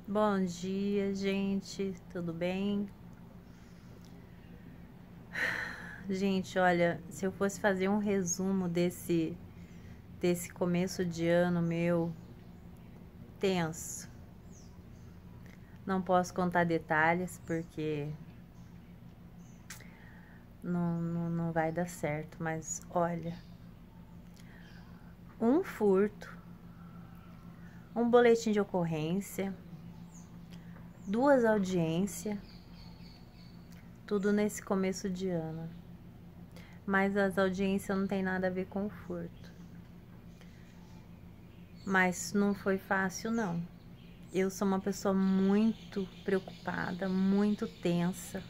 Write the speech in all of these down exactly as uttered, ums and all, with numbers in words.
Bom dia, gente, tudo bem? Gente, olha, se eu fosse fazer um resumo desse desse começo de ano meu, tenso. Não posso contar detalhes porque não, não, não vai dar certo, mas olha, um furto, um boletim de ocorrência, duas audiências, tudo nesse começo de ano. Mas as audiências não tem nada a ver com o furto. Mas não foi fácil, não. Eu sou uma pessoa muito preocupada, muito tensa.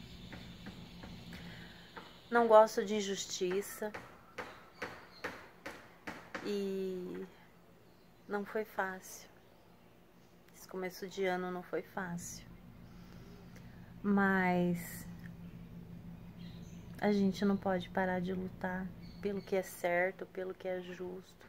Não gosto de injustiça. E não foi fácil. Esse começo de ano não foi fácil. Mas a gente não pode parar de lutar pelo que é certo, pelo que é justo.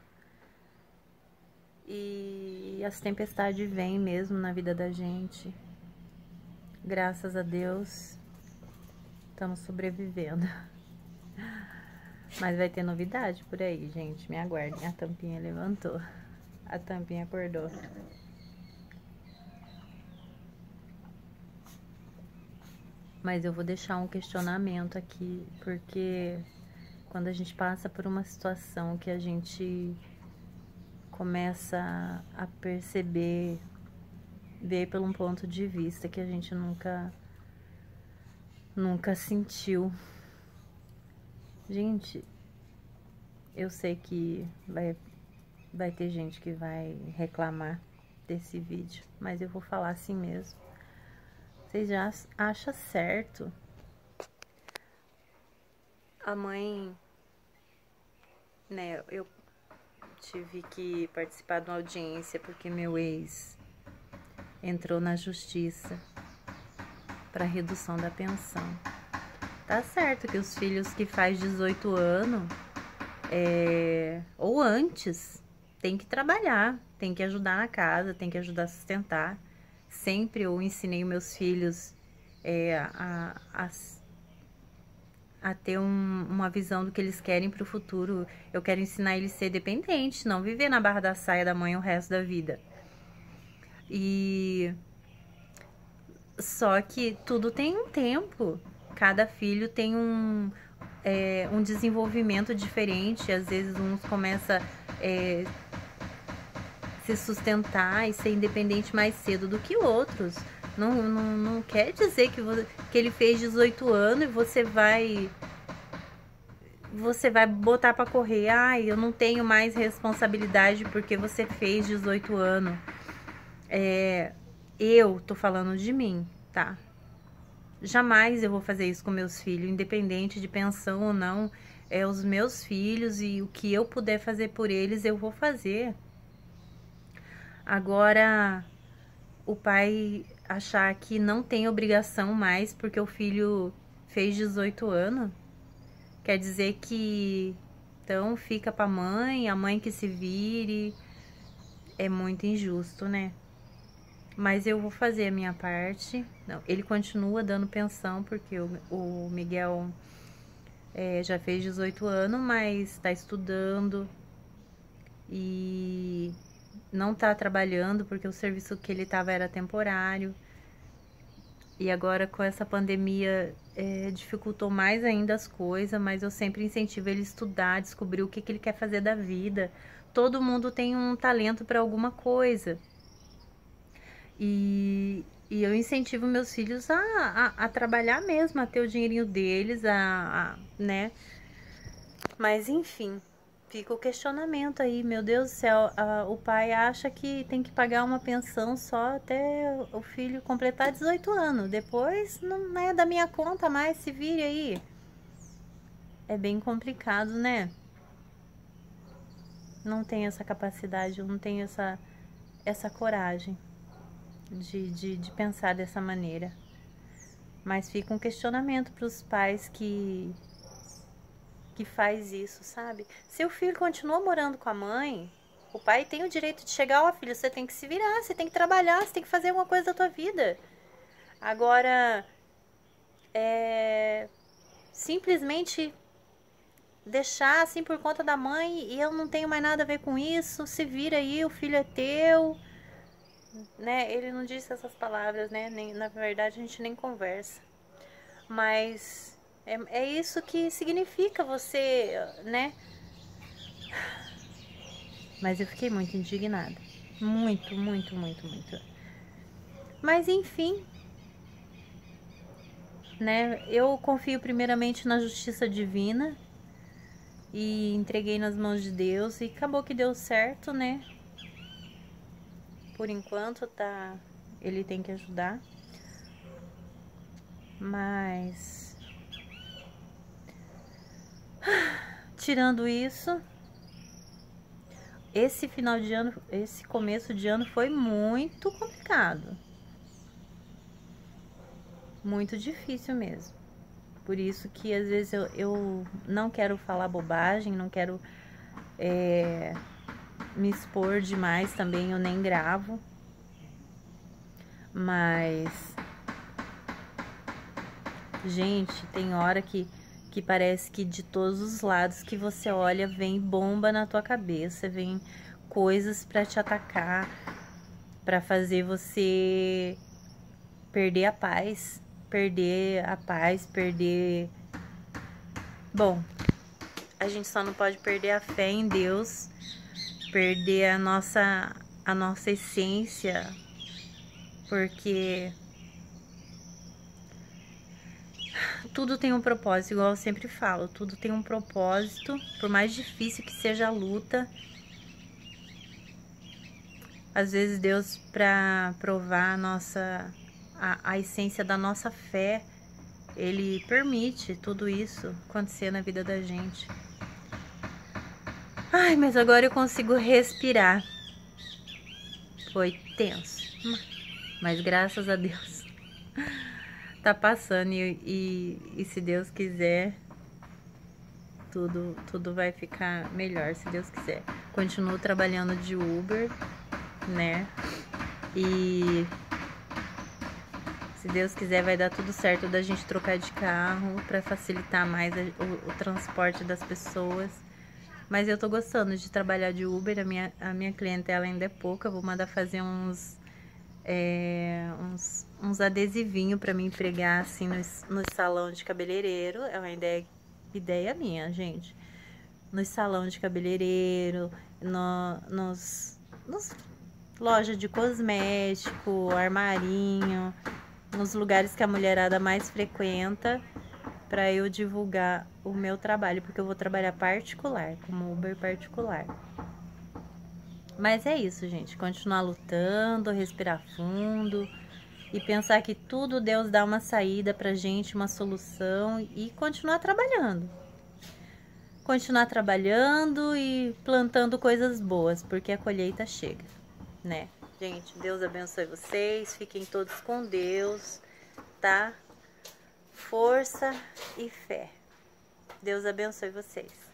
E as tempestades vêm mesmo na vida da gente. Graças a Deus, estamos sobrevivendo. Mas vai ter novidade por aí, gente. Me aguardem. A tampinha levantou. A tampinha acordou. Mas eu vou deixar um questionamento aqui, porque quando a gente passa por uma situação que a gente começa a perceber, ver por um ponto de vista que a gente nunca, nunca sentiu. Gente, eu sei que vai, vai ter gente que vai reclamar desse vídeo, mas eu vou falar assim mesmo. Vocês já acham certo a mãe, né, eu tive que participar de uma audiência porque meu ex entrou na justiça para redução da pensão. Tá certo que os filhos que faz dezoito anos é, ou antes tem que trabalhar, tem que ajudar na casa, tem que ajudar a sustentar. Sempre eu ensinei meus filhos é, a, a a ter um, uma visão do que eles querem pro futuro. Eu quero ensinar eles a ser dependentes, não viver na barra da saia da mãe o resto da vida. E só que tudo tem um tempo. Cada filho tem um, é, um desenvolvimento diferente. Às vezes uns começam a é, se sustentar e ser independente mais cedo do que outros. Não, não, não quer dizer que, você, que ele fez dezoito anos e você vai você vai botar pra correr. Ai, eu não tenho mais responsabilidade porque você fez dezoito anos. É, eu tô falando de mim, tá? Jamais eu vou fazer isso com meus filhos, independente de pensão ou não. É os meus filhos e o que eu puder fazer por eles, eu vou fazer. Agora, o pai achar que não tem obrigação mais porque o filho fez dezoito anos, quer dizer que então fica pra mãe, a mãe que se vire. É muito injusto, né? Mas eu vou fazer a minha parte. Não, ele continua dando pensão porque o, o Miguel é, já fez dezoito anos, mas tá estudando e não tá trabalhando porque o serviço que ele tava era temporário. E agora com essa pandemia é, dificultou mais ainda as coisas, mas eu sempre incentivo ele a estudar, descobrir o que, que ele quer fazer da vida. Todo mundo tem um talento para alguma coisa. E, e eu incentivo meus filhos a, a, a trabalhar mesmo, a ter o dinheirinho deles, a, a, né? Mas enfim, fica o questionamento aí, meu Deus do céu, a, o pai acha que tem que pagar uma pensão só até o filho completar dezoito anos. Depois não é da minha conta mais, se vire aí. É bem complicado, né? Não tenho essa capacidade, eu não tenho essa, essa coragem de, de, de pensar dessa maneira. Mas fica um questionamento para os pais que que faz isso, sabe? Se o filho continua morando com a mãe, O pai tem o direito de chegar, ó, filho, você tem que se virar, você tem que trabalhar, você tem que fazer alguma coisa da tua vida. Agora, é... simplesmente deixar assim por conta da mãe e eu não tenho mais nada a ver com isso, se vira aí, o filho é teu, né? Ele não disse essas palavras, né? Nem, na verdade, a gente nem conversa. Mas é, é isso que significa você, né? Mas eu fiquei muito indignada. Muito, muito, muito, muito. Mas enfim, né? Eu confio primeiramente na justiça divina e entreguei nas mãos de Deus e acabou que deu certo, né? Por enquanto tá, ele tem que ajudar. Mas tirando isso, esse final de ano, esse começo de ano foi muito complicado. Muito difícil mesmo. Por isso que às vezes eu, eu não quero falar bobagem, não quero é, me expor demais também, eu nem gravo. Mas, gente, tem hora que, que parece que de todos os lados que você olha, vem bomba na tua cabeça, vem coisas pra te atacar, pra fazer você perder a paz, perder a paz, perder... Bom, a gente só não pode perder a fé em Deus, perder a nossa, a nossa essência, porque tudo tem um propósito, igual eu sempre falo, tudo tem um propósito, por mais difícil que seja a luta. Às vezes Deus, para provar a nossa, a, a essência da nossa fé, Ele permite tudo isso acontecer na vida da gente. Ai, mas agora eu consigo respirar. Foi tenso, mas graças a Deus tá passando e, e, e se Deus quiser, tudo, tudo vai ficar melhor, se Deus quiser. Continuo trabalhando de Uber, né? E se Deus quiser vai dar tudo certo da gente trocar de carro para facilitar mais a, o, o transporte das pessoas. Mas eu tô gostando de trabalhar de Uber, a minha, a minha clientela ainda é pouca, eu vou mandar fazer uns, é, uns, uns adesivinhos para mim pregar assim no, no salão de cabeleireiro, é uma ideia, ideia minha, gente. No salão de cabeleireiro, no, nos, nos lojas de cosmético, armarinho, nos lugares que a mulherada mais frequenta, para eu divulgar o meu trabalho, porque eu vou trabalhar particular, como Uber particular. Mas é isso, gente, continuar lutando, respirar fundo e pensar que tudo Deus dá uma saída pra gente, uma solução, e continuar trabalhando. Continuar trabalhando e plantando coisas boas, porque a colheita chega, né? Gente, Deus abençoe vocês, fiquem todos com Deus, tá? Força e fé. Deus abençoe vocês.